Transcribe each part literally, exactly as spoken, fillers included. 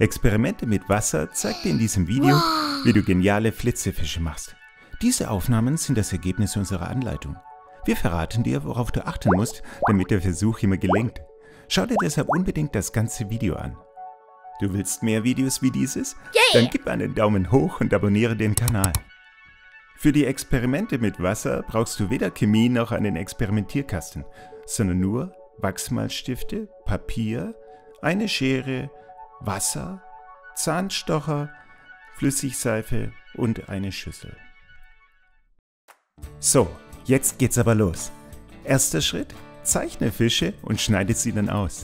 Experimente mit Wasser zeigt dir in diesem Video, Wow. wie du geniale Flitzefische machst. Diese Aufnahmen sind das Ergebnis unserer Anleitung. Wir verraten dir, worauf du achten musst, damit der Versuch immer gelingt. Schau dir deshalb unbedingt das ganze Video an. Du willst mehr Videos wie dieses? Yeah. Dann gib einen Daumen hoch und abonniere den Kanal. Für die Experimente mit Wasser brauchst du weder Chemie noch einen Experimentierkasten, sondern nur Wachsmalstifte, Papier, eine Schere, Wasser, Zahnstocher, Flüssigseife und eine Schüssel. So, jetzt geht's aber los. Erster Schritt: Zeichne Fische und schneide sie dann aus.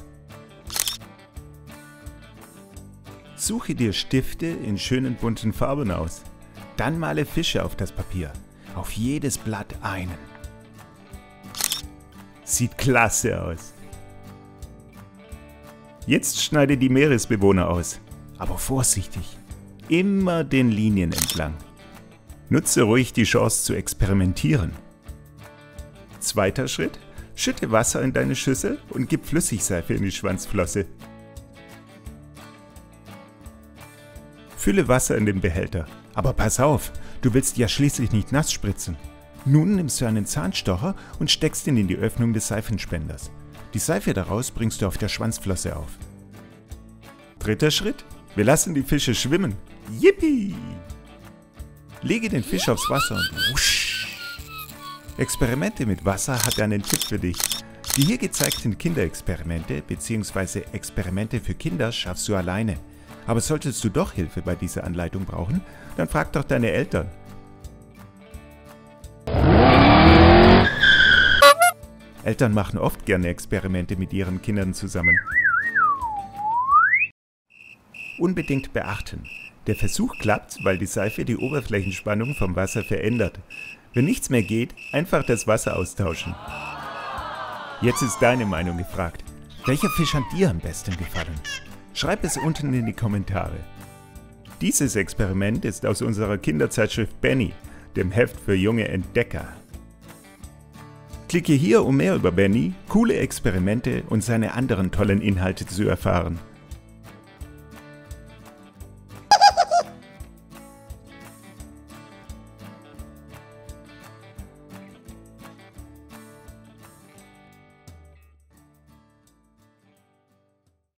Suche dir Stifte in schönen bunten Farben aus. Dann male Fische auf das Papier. Auf jedes Blatt einen. Sieht klasse aus. Jetzt schneide die Meeresbewohner aus. Aber vorsichtig. Immer den Linien entlang. Nutze ruhig die Chance zu experimentieren. Zweiter Schritt: Schütte Wasser in deine Schüssel und gib Flüssigseife in die Schwanzflosse. Fülle Wasser in den Behälter. Aber pass auf, du willst ja schließlich nicht nass spritzen. Nun nimmst du einen Zahnstocher und steckst ihn in die Öffnung des Seifenspenders. Die Seife daraus bringst du auf der Schwanzflosse auf. Dritter Schritt: Wir lassen die Fische schwimmen. Yippie! Lege den Fisch aufs Wasser und wusch! Experimente mit Wasser hat einen Tipp für dich. Die hier gezeigten Kinderexperimente bzw. Experimente für Kinder schaffst du alleine. Aber solltest du doch Hilfe bei dieser Anleitung brauchen, dann frag doch deine Eltern. Eltern machen oft gerne Experimente mit ihren Kindern zusammen. Unbedingt beachten: Der Versuch klappt, weil die Seife die Oberflächenspannung vom Wasser verändert. Wenn nichts mehr geht, einfach das Wasser austauschen. Jetzt ist deine Meinung gefragt. Welcher Fisch hat dir am besten gefallen? Schreib es unten in die Kommentare. Dieses Experiment ist aus unserer Kinderzeitschrift Benny, dem Heft für junge Entdecker. Klicke hier, um mehr über Benny, coole Experimente und seine anderen tollen Inhalte zu erfahren.